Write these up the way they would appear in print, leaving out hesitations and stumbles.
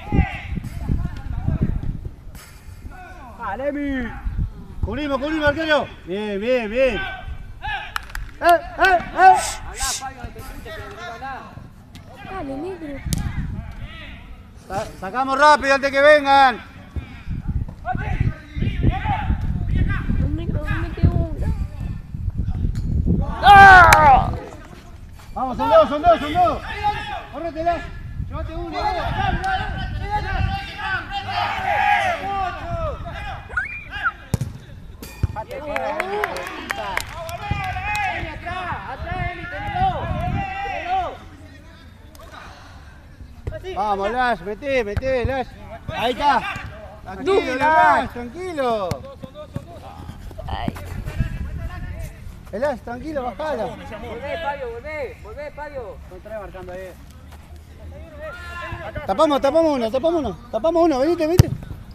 Vale, mi. Cubrimos, arquero. Bien, bien, bien. Hablá, Fabio, no te escuches, pero no hablá. Dale, negro. Sacamos rápido antes que vengan. El negro me mete una. ¡Ah! Vamos, son dos. Córretelas. Llévate uno, Vamos, Lash, meté, Lash. Ahí está. Tranquilo, Lash, tranquilo. Lash, tranquilo, bajala. Volvé, Fabio, volvé, Fabio. Contra marcando ahí. Tapamos uno, venite.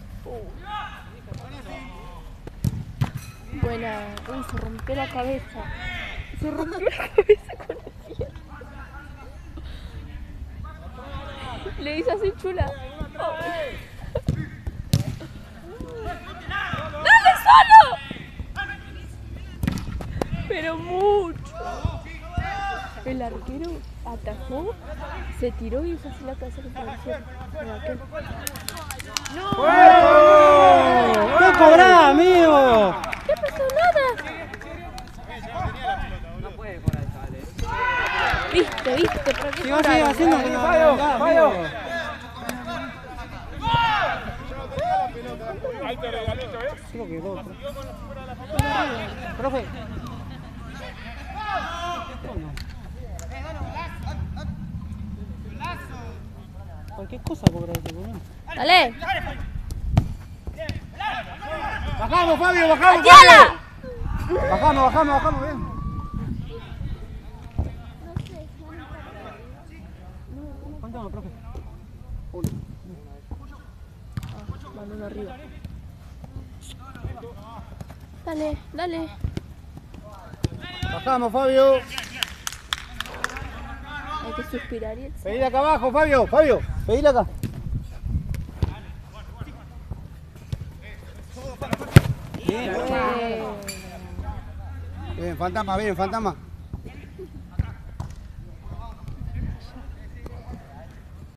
Buena. Uy, se rompió la cabeza. Con el pie. Le hice así chula. ¡Dale solo! Pero mucho. El arquero atajó, se tiró y hizo así la cabeza que parecía. ¡No! ¿Qué cobrás, amigo? ¿Qué pasó? Nada. No puede por ahí, vale. ¿Viste? ¿Para qué Si vas a ir haciendo que no Fabio. Ahí te regalito, ¿eh? Creo que dos. Profe. Cualquier cosa cobra ese, boludo. Dale. Bajamos, Fabio, bajamos, ¡Atiala! Bajamos, bien. ¿Cuánto, profe? Uno. Mano arriba. Dale. Bajamos, Fabio. Hay que suspirar y Pedile acá abajo, Fabio, pedile acá. Bien, fantasma.